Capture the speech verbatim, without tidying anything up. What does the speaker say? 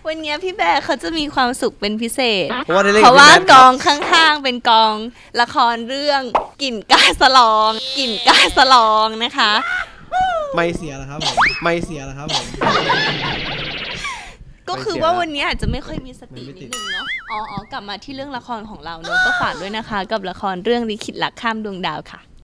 วันนี้พี่แบร์เขาจะมีความสุขเป็นพิเศษเพราะว่าได้เล่นเพกับราะว่าพี่แมทกองข้างๆเป็นกองละครเรื่องกลิ่นกาสลองกลิ่นกาสลองนะคะไม่เสียแล้วครับผมไม่เสียแล้วครับผมก็คือว่าวันนี้อาจจะไม่ค่อยมีสตินิดนึงเนาะอ๋ออ๋อกลับมาที่เรื่องละครของเราเนอะก็ฝากด้วยนะคะกับละครเรื่องลิขิตรักข้ามดวงดาวค่ะ